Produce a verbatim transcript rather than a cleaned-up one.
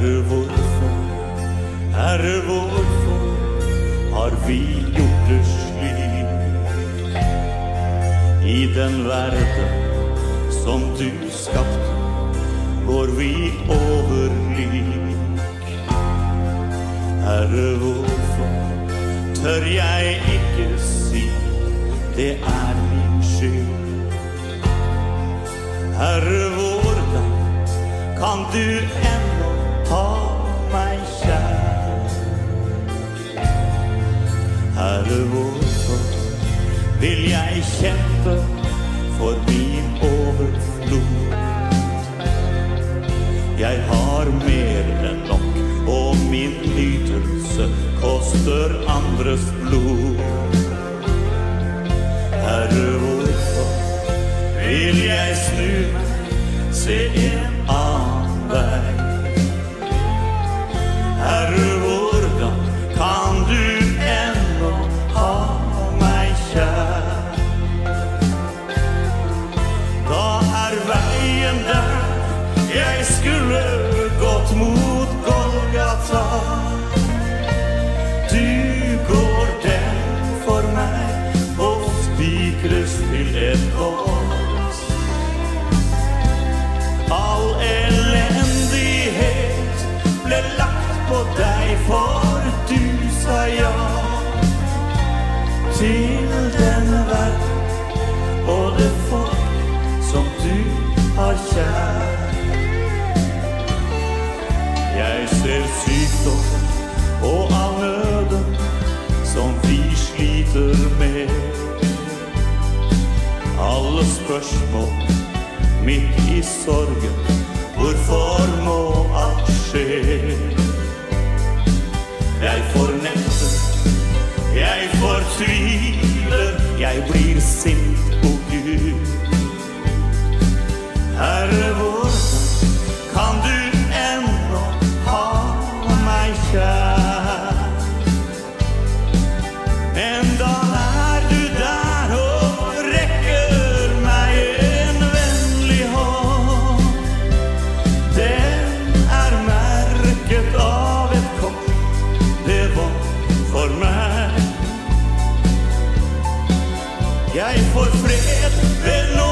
Herre, hvorfor, Herre, hvorfor har vi gjort det slik? I den verden som du skapte, går vi over lik. Herre, hvorfor tør jeg ikke si det er min skyld? Herre, hvordan kan du ennå ha meg kjær? Herre, hvorfor vil jeg kjempe for min overflod? Jeg har mer enn nok, og min nytelse koster andres blod. Herre, hvorfor vil jeg snu meg, se en annen vei? Herre, hvordan kan du ennå ha meg kjær? Da er veien der jeg skulle gått mot Golgata. Du går den for meg og spikres til et kors. All elendighet ble lagt på deg, for du sa ja til denne verden og det folk som du har kjær. Jeg ser sykdom og all nøden som vi sliter med. Alle spørsmål midt i sorgen, hvorfor må alt skje? Jeg fornekter, jeg fortviler, jeg blir sint på Gud. Herre, hvordan kan du ennå ha meg kjær? Men da er du der og rekker meg en vennlig hånd. Den er merket av et kors, det var for meg. Jeg får fred ved nå.